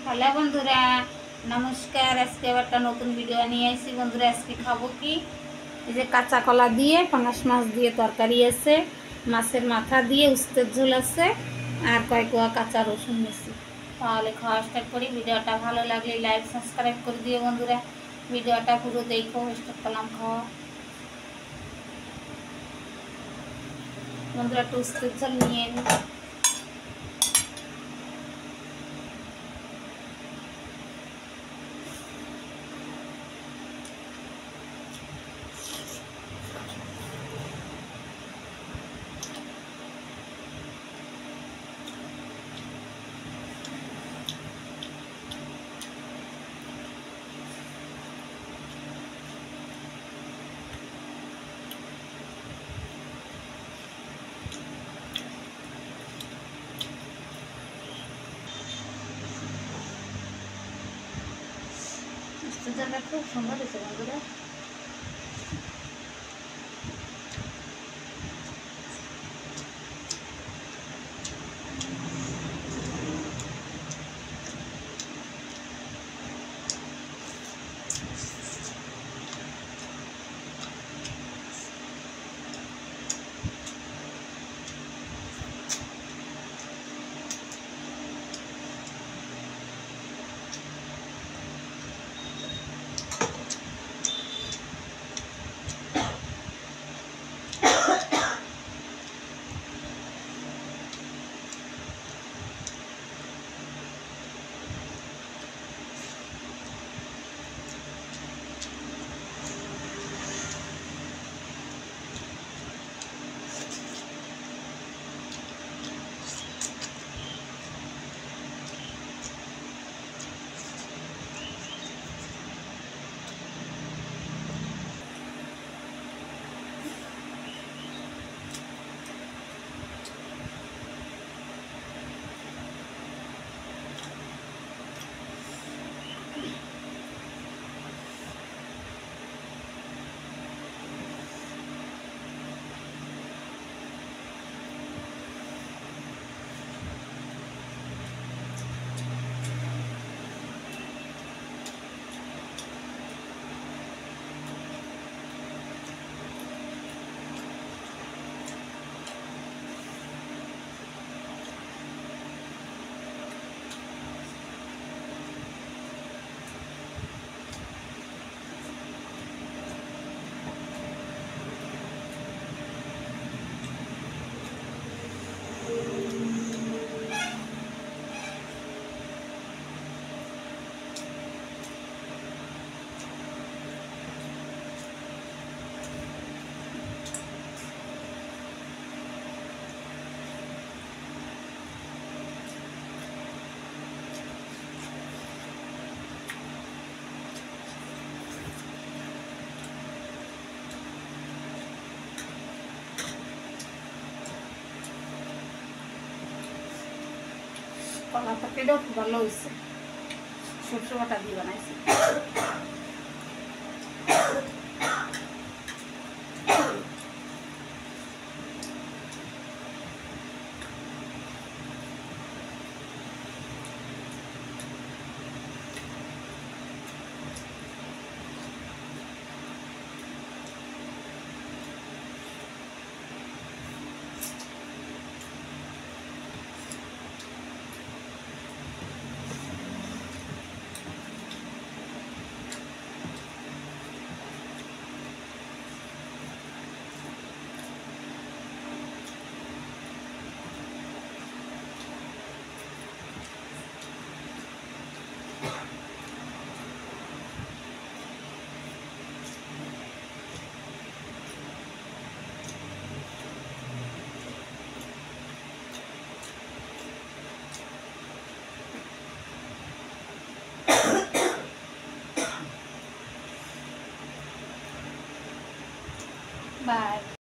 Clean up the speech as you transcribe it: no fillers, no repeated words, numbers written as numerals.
Hello বন্ধুরা, নমস্কার। আজকে আবার একটা নতুন ভিডিও নিয়ে এসেছি বন্ধুরা। আজকে খাবো কি, এই যে কাঁচা কলা দিয়ে পাঙাশ মাছ দিয়ে তরকারি আছে, মাছের মাথা দিয়ে উস্তের ঝোল আছে, আর কয়েক কোয়া কাঁচা রসুন নিয়েছি। তাহলে খাওয়া স্টার্ট করি। ভিডিওটা ভালো লাগলে লাইক সাবস্ক্রাইব করে দিও বন্ধুরা। ভিডিওটা পুরো দেখো, স্টার্ট করলাম খাওয়া। বন্ধুরা একটু উস্তের ঝোল নিয়ে নিই। উস্তের ঝোলটা খুব সুন্দর হয়েছে বন্ধুরা। কলা তরকারিটাও খুব ভালো হয়েছে, সরষে বাটা দিয়ে বানাইছি। Bye.